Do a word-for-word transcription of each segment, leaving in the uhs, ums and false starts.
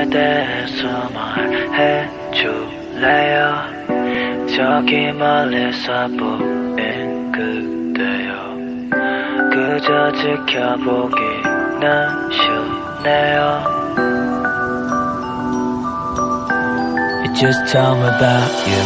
나에 대해서 말해줄래요? 저기 멀리서 보인 그대여 그저 지켜보기는 쉽네요. Just tell me about you.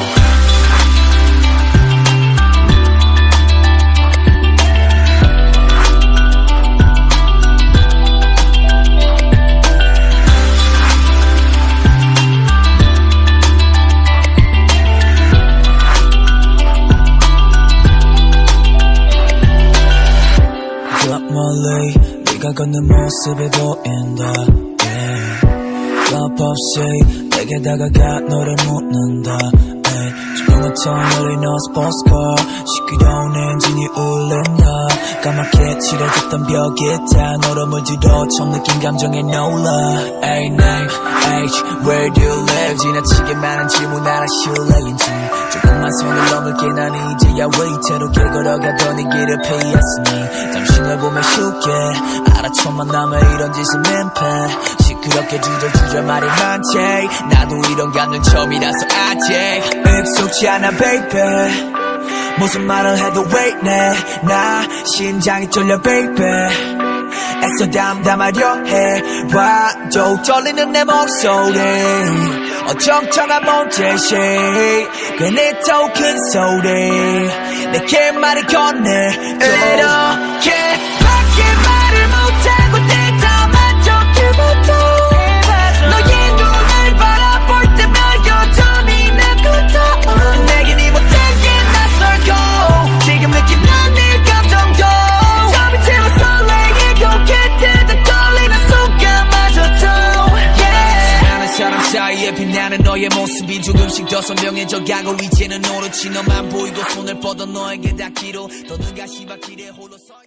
저 멀리 네가 걷는 모습이 보인다. Yeah. 답 없이 내게 다가가 너를 묻는다. 조용한 터널이 너 스포츠카 시끄러운 엔진이 울린다. 까맣게 칠해졌던 벽이 다 너로 물들어 처음 느낀 감정에 놀라. A name, age, where do you live? 지나치게 많은 질문 알아 실례인지 조금만 손을 넘을게. 난 이제야 위태롭게 걸어가던 이 길을 피했으니 잠시 널 보면 쉽게 알아. 첫 만남에 이런 짓은 민폐. 시끄럽게 주저주저 말이 많지. 나도 이런 감정 처음이라서 아직 익숙지 않아 baby. 무슨 말을 해도 wait 내 나 심장이 떨려 baby. 애써 담담하려 해 봐도 떨리는 내 목소리 어정쩡한 몸짓이 괜히 더 큰 소리 내게 말을 건네. 이렇게 밖에 말을 못하고 내 더 만족해봐도 너의 눈을 바라볼 때면 여전히 내 고통 내겐 이 못한 게 낯설고 지금 느끼는 네 감정도 잠이 채워 설레이고 곁에다 떨리는 순간마저도 yeah. 나는 사람 사이에 빛나는 너의 모습이 조금씩 더 선명해져가고 이제는 오로지 너만 보이고 손을 뻗어 너에게 닿기로 더 눈가시 박힐에 홀로 서